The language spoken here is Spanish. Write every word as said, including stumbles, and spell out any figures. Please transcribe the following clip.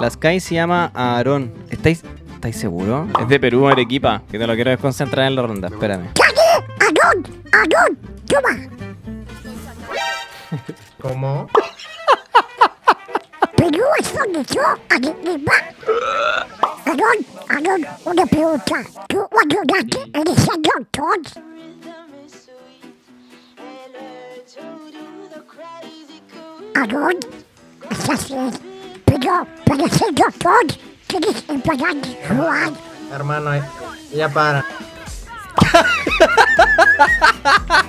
La Sky se llama Aarón. ¿Estáis, ¿Estáis seguros? Es de Perú, Arequipa, que te lo quiero desconcentrar en la ronda. Espérame. Aarón, Aarón, toma. ¿Cómo? Perú es donde yo, Arequipa. Aarón, Aarón, una pregunta. ¿Tú cuando naces eres el doctor? Aarón, estás bien. Pero para ser doctor tienes que parar de jugar. Hermano, ya para.